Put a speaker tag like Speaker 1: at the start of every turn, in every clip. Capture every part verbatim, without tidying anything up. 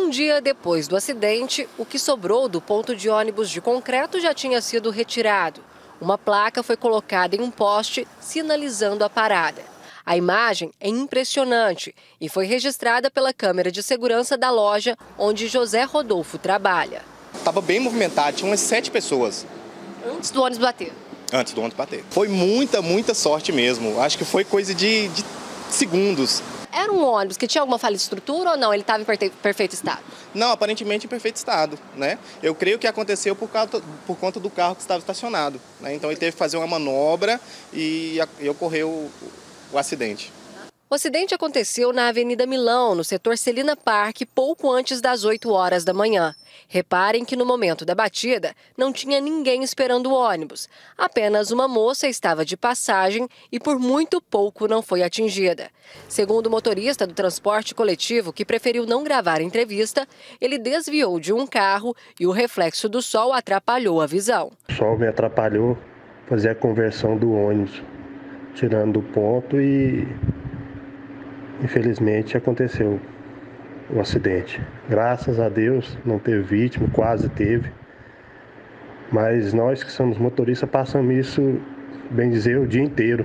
Speaker 1: Um dia depois do acidente, o que sobrou do ponto de ônibus de concreto já tinha sido retirado. Uma placa foi colocada em um poste sinalizando a parada. A imagem é impressionante e foi registrada pela câmera de segurança da loja onde José Rodolfo trabalha.
Speaker 2: Estava bem movimentado, tinha umas sete pessoas.
Speaker 1: Antes do ônibus bater?
Speaker 2: Antes do ônibus bater. Foi muita, muita sorte mesmo. Acho que foi coisa de, de segundos.
Speaker 1: Era um ônibus que tinha alguma falha de estrutura ou não? Ele estava em perfeito estado? Não,
Speaker 2: aparentemente em perfeito estado, né? Eu creio que aconteceu por, causa, por conta do carro que estava estacionado, né? Então ele teve que fazer uma manobra e, e ocorreu o, o acidente.
Speaker 1: O acidente aconteceu na Avenida Milão, no setor Celina Park, pouco antes das oito horas da manhã. Reparem que no momento da batida não tinha ninguém esperando o ônibus. Apenas uma moça estava de passagem e por muito pouco não foi atingida. Segundo o motorista do transporte coletivo, que preferiu não gravar a entrevista, ele desviou de um carro e o reflexo do sol atrapalhou a visão.
Speaker 3: O sol me atrapalhou fazer a conversão do ônibus, tirando do ponto e... infelizmente aconteceu um acidente. Graças a Deus não teve vítima, quase teve. Mas nós que somos motoristas passamos isso, bem dizer, o dia inteiro.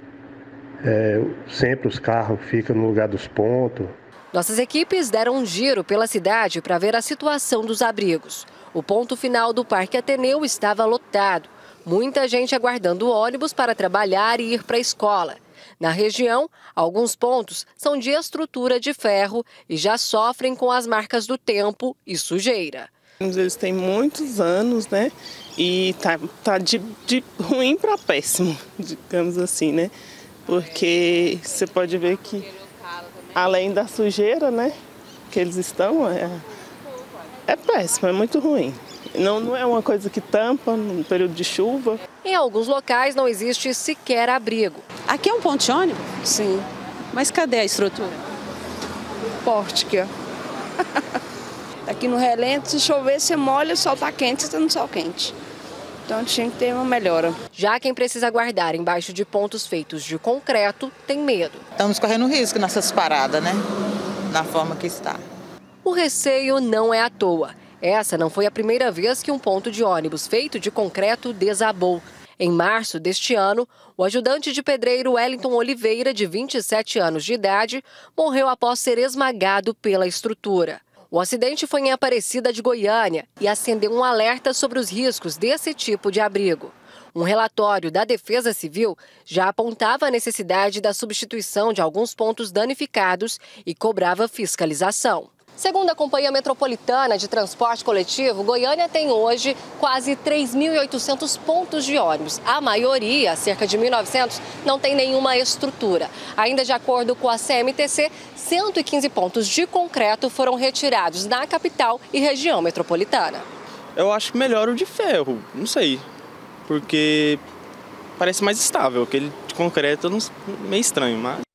Speaker 3: É, sempre os carros ficam no lugar dos pontos.
Speaker 1: Nossas equipes deram um giro pela cidade para ver a situação dos abrigos. O ponto final do Parque Ateneu estava lotado. Muita gente aguardando o ônibus para trabalhar e ir para a escola. Na região, alguns pontos são de estrutura de ferro e já sofrem com as marcas do tempo e sujeira.
Speaker 4: Eles têm muitos anos, né? E tá, tá de, de ruim para péssimo, digamos assim, né? Porque você pode ver que, além da sujeira, né? Que eles estão, é, é péssimo, é muito ruim. Não, não é uma coisa que tampa no período de chuva.
Speaker 1: Em alguns locais não existe sequer abrigo.
Speaker 5: Aqui é um ponto de ônibus?
Speaker 4: Sim.
Speaker 5: Mas cadê a estrutura?
Speaker 6: Pórtica. Aqui no relento, se chover, você molha, o sol está quente, você está no sol quente. Então tinha que ter uma melhora.
Speaker 1: Já quem precisa aguardar embaixo de pontos feitos de concreto tem medo.
Speaker 7: Estamos correndo risco nessas paradas, né? Na forma que está.
Speaker 1: O receio não é à toa. Essa não foi a primeira vez que um ponto de ônibus feito de concreto desabou. Em março deste ano, o ajudante de pedreiro Wellington Oliveira, de vinte e sete anos de idade, morreu após ser esmagado pela estrutura. O acidente foi em Aparecida de Goiânia e acendeu um alerta sobre os riscos desse tipo de abrigo. Um relatório da Defesa Civil já apontava a necessidade da substituição de alguns pontos danificados e cobrava fiscalização. Segundo a Companhia Metropolitana de Transporte Coletivo, Goiânia tem hoje quase três mil e oitocentos pontos de ônibus. A maioria, cerca de mil e novecentos, não tem nenhuma estrutura. Ainda de acordo com a C M T C, cento e quinze pontos de concreto foram retirados na capital e região metropolitana.
Speaker 8: Eu acho melhor o de ferro, não sei, porque parece mais estável. Aquele de concreto é meio estranho, mas...